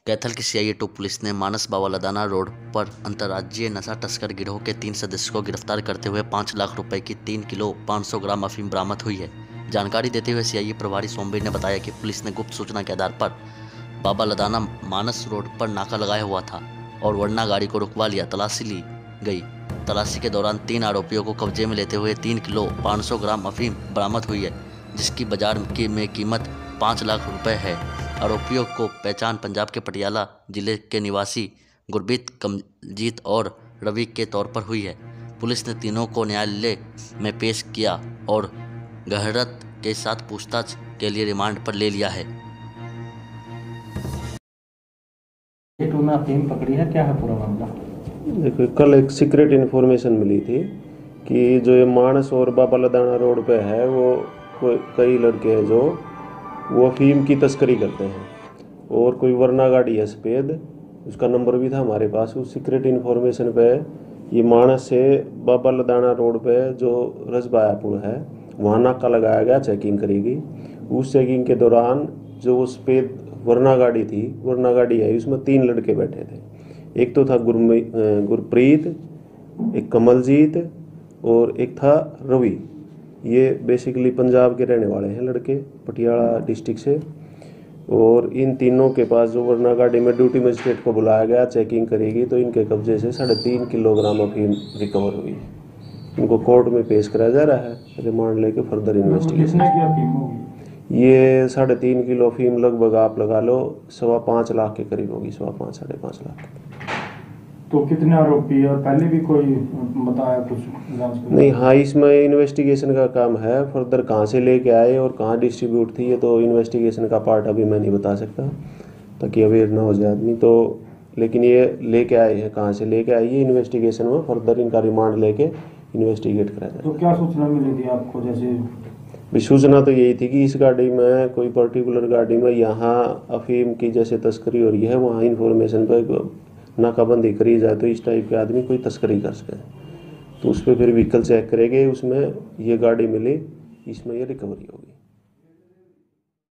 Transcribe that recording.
कैथल की CI2 police ने मानस बाबा Ladana road पर अंतर्राज्यीय नशा तस्कर गिरोह के 3 सदस्यों को गिरफ्तार करते हुए 5 लाख रुपए की 3 किलो 500 ग्राम अफीम बरामद हुई है। जानकारी देते हुए CI प्रभारी सोमवीर ने बताया कि पुलिस ने गुप्त सूचना के आधार पर बाबा लदाना मानस रोड पर नाका लगाया हुआ था और वरना गाड़ी को रुकवा लिया। तलाशी ली गई। तलाशी के दौरान 3 आरोपियों को कब्जे में लेते हुए 3 किलो 500 ग्राम अफीम बरामद हुई है, जिसकी बाजार में कीमत 5 लाख रुपए है। आरोपियों को पहचान पंजाब के पटियाला जिले के निवासी गुरबीत, कमलजीत और रवि के तौर पर हुई है। पुलिस ने तीनों को न्यायालय में पेश किया और गहनत के साथ पूछताछ के लिए रिमांड पर ले लिया है। अफीम पकड़ी है, क्या है पूरा मामला? देखो, कल एक सीक्रेट इन्फॉर्मेशन मिली थी कि जो ये मानस और बाबा लदाना रोड पे है वो कई लड़के हैं जो वो अफीम की तस्करी करते हैं और कोई वरना गाड़ी है सफ़ेद, उसका नंबर भी था हमारे पास। उस सीक्रेट इन्फॉर्मेशन पे ये मानस से बाबा लदाना रोड पे जो रजबाया पुल है वहाँ नाका लगाया गया, चेकिंग करेगी। उस चेकिंग के दौरान जो वो सफ़ेद वरना गाड़ी थी, वरना गाड़ी है, उसमें 3 लड़के बैठे थे। एक तो था गुरप्रीत, एक कमलजीत और एक था रवि। ये बेसिकली पंजाब के रहने वाले हैं लड़के, पटियाला डिस्ट्रिक्ट से। और इन तीनों के पास जो वरना गाड़ी में ड्यूटी मजिस्ट्रेट को बुलाया गया, चेकिंग करेगी, तो इनके कब्जे से 3.5 किलोग्राम अफीम रिकवर हुई है। इनको कोर्ट में पेश कराया जा रहा है रिमांड लेके फर्दर इन्वेस्टिगेशन। ये 3.5 किलो अफीम लगभग आप लगा लो 5.25 लाख के करीब होगी, 5.25 साढ़े 5 लाख। तो कितने आरोपी और पहले भी कोई बताया कुछ? नहीं, हाँ, इसमें इन्वेस्टिगेशन का काम है। फर्दर कहाँ से लेके आए और कहाँ डिस्ट्रीब्यूट थी, ये तो इन्वेस्टिगेशन का पार्ट अभी मैं नहीं बता सकता ताकि अवेयर ना हो जाए आदमी। तो लेकिन ये लेके आए हैं, कहाँ से लेके आए, ये इन्वेस्टिगेशन में फर्दर इनका रिमांड लेके इन्वेस्टिगेट कराया जाए। तो क्या सूचना मिली थी आपको? जैसे सूचना तो यही थी कि इस गाड़ी में, कोई पर्टिकुलर गाड़ी में यहाँ अफीम की जैसे तस्करी हो रही है, वहाँ इन्फॉर्मेशन पर नाकाबंदी करी जाए तो इस टाइप के आदमी कोई तस्करी कर सके। तो उस पर फिर व्हीकल चेक करेंगे, उसमें ये गाड़ी मिली, इसमें ये रिकवरी होगी।